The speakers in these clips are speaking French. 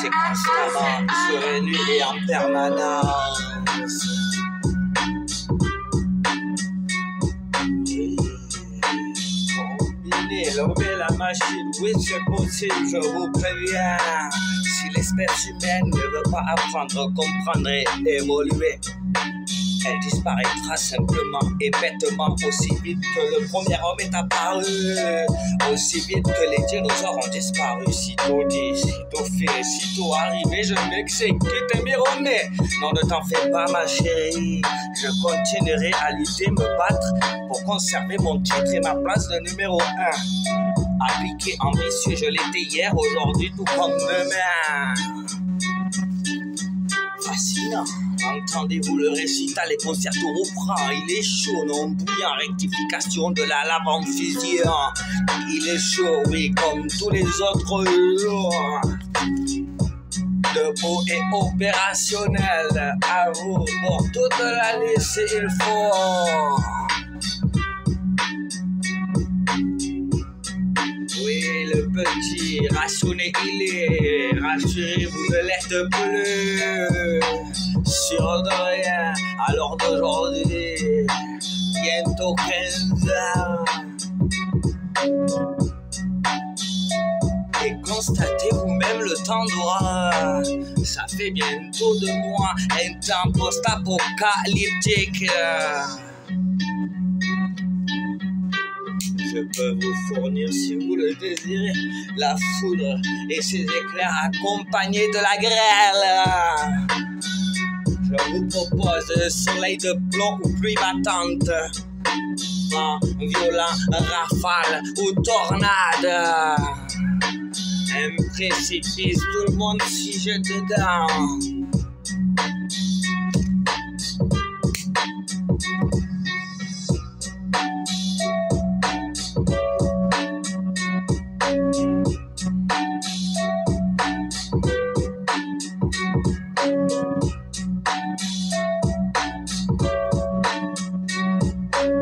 c'est constamment sur lui et en permanence. Combiner l'homme et la machine, oui c'est possible, je vous préviens. Si l'espèce humaine ne veut pas apprendre, comprendre et évoluer, elle disparaîtra simplement et bêtement aussi vite que le premier homme est apparu, aussi vite que les dinosaures ont disparu. Sitôt dit, sitôt fait, sitôt arrivé, je m'exécute et m'y. Non, ne t'en fais pas ma chérie, je continuerai à lutter, me battre pour conserver mon titre et ma place de numéro 1. Appliqué, ambitieux, je l'étais hier, aujourd'hui tout comme demain. Fascinant. Entendez-vous le récital, les concertos reprend. Il est chaud, non bouillant, rectification de la lave en fusion. Il est chaud, oui, comme tous les autres jours. Debout et opérationnel, à vous pour toute la liste, il faut. Oui, le petit rationné, il est. Rassurez-vous, ne l'êtes plus. Sûr de rien, à l'heure d'aujourd'hui, bientôt 15 ans. Et constatez vous-même le temps droit. Ça fait bientôt 2 mois, un temps post-apocalyptique. Je peux vous fournir, si vous le désirez, la foudre et ses éclairs accompagnés de la grêle. Je vous propose le soleil de plomb ou pluie battante, vent violent, rafale ou tornade. Un précipice, tout le monde s'y jette dedans.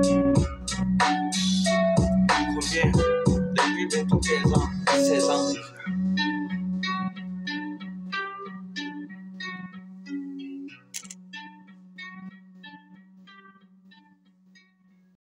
Combien? Depuis bientôt 15 ans, 16 ans.